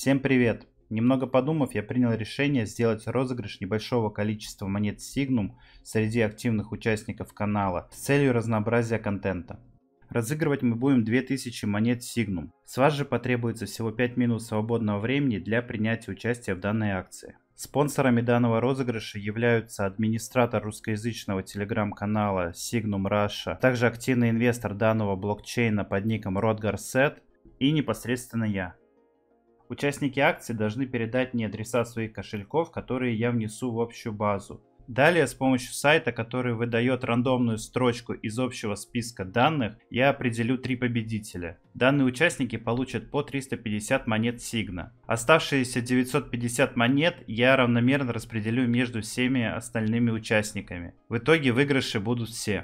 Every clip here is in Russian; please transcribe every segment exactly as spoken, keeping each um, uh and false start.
Всем привет! Немного подумав, я принял решение сделать розыгрыш небольшого количества монет Signum среди активных участников канала с целью разнообразия контента. Разыгрывать мы будем две тысячи монет Signum. С вас же потребуется всего пять минут свободного времени для принятия участия в данной акции. Спонсорами данного розыгрыша являются администратор русскоязычного телеграм-канала Signum Russia, также активный инвестор данного блокчейна под ником Rodgar и непосредственно я. Участники акции должны передать мне адреса своих кошельков, которые я внесу в общую базу. Далее, с помощью сайта, который выдает рандомную строчку из общего списка данных, я определю три победителя. Данные участники получат по триста пятьдесят монет Signa. Оставшиеся девятьсот пятьдесят монет я равномерно распределю между всеми остальными участниками. В итоге выигрыши будут все.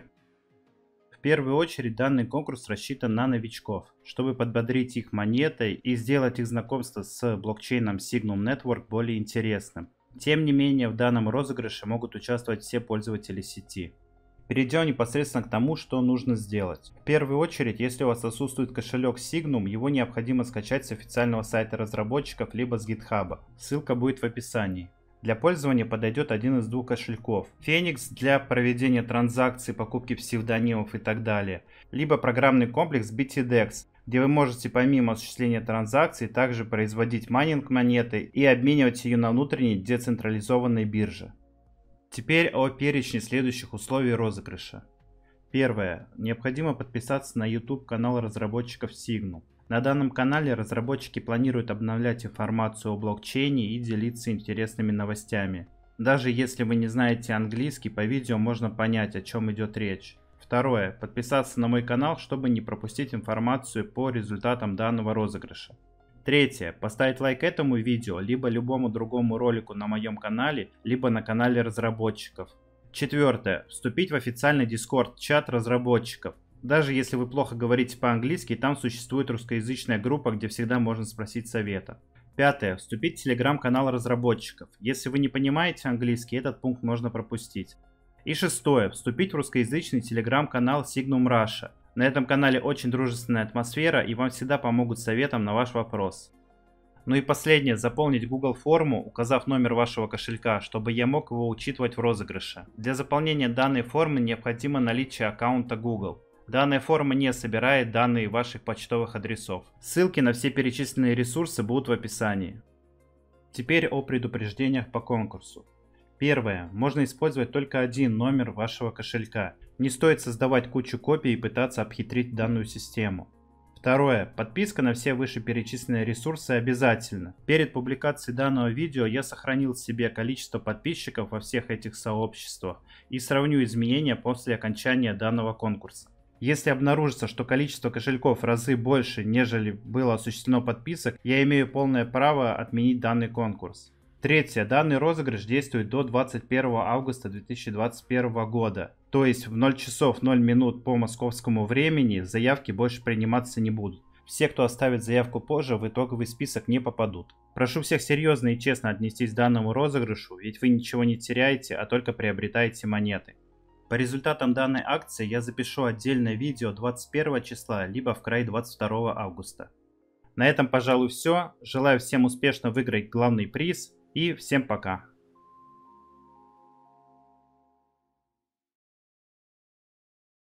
В первую очередь данный конкурс рассчитан на новичков, чтобы подбодрить их монетой и сделать их знакомство с блокчейном Signum Network более интересным. Тем не менее, в данном розыгрыше могут участвовать все пользователи сети. Перейдем непосредственно к тому, что нужно сделать. В первую очередь, если у вас отсутствует кошелек Signum, его необходимо скачать с официального сайта разработчиков либо с GitHub. Ссылка будет в описании. Для пользования подойдет один из двух кошельков. Phoenix для проведения транзакций, покупки псевдонимов и так далее. Либо программный комплекс би ти декс, где вы можете помимо осуществления транзакций также производить майнинг монеты и обменивать ее на внутренней децентрализованной бирже. Теперь о перечне следующих условий розыгрыша. Первое. Необходимо подписаться на YouTube канал разработчиков Signum. На данном канале разработчики планируют обновлять информацию о блокчейне и делиться интересными новостями. Даже если вы не знаете английский, по видео можно понять, о чем идет речь. Второе. Подписаться на мой канал, чтобы не пропустить информацию по результатам данного розыгрыша. Третье. Поставить лайк этому видео, либо любому другому ролику на моем канале, либо на канале разработчиков. Четвертое. Вступить в официальный Discord чат разработчиков. Даже если вы плохо говорите по-английски, там существует русскоязычная группа, где всегда можно спросить совета. Пятое. Вступить в телеграм-канал разработчиков. Если вы не понимаете английский, этот пункт можно пропустить. И шестое. Вступить в русскоязычный телеграм-канал Signum Russia. На этом канале очень дружественная атмосфера, и вам всегда помогут советом на ваш вопрос. Ну и последнее. Заполнить Google форму, указав номер вашего кошелька, чтобы я мог его учитывать в розыгрыше. Для заполнения данной формы необходимо наличие аккаунта Google. Данная форма не собирает данные ваших почтовых адресов. Ссылки на все перечисленные ресурсы будут в описании. Теперь о предупреждениях по конкурсу. Первое. Можно использовать только один номер вашего кошелька. Не стоит создавать кучу копий и пытаться обхитрить данную систему. Второе. Подписка на все вышеперечисленные ресурсы обязательна. Перед публикацией данного видео я сохранил себе количество подписчиков во всех этих сообществах и сравню изменения после окончания данного конкурса. Если обнаружится, что количество кошельков в разы больше, нежели было осуществлено подписок, я имею полное право отменить данный конкурс. Третье. Данный розыгрыш действует до двадцать первого августа две тысячи двадцать первого года. То есть в ноль часов ноль минут по московскому времени заявки больше приниматься не будут. Все, кто оставит заявку позже, в итоговый список не попадут. Прошу всех серьезно и честно отнестись к данному розыгрышу, ведь вы ничего не теряете, а только приобретаете монеты. По результатам данной акции я запишу отдельное видео двадцать первого числа, либо в край двадцать второго августа. На этом, пожалуй, все. Желаю всем успешно выиграть главный приз и всем пока.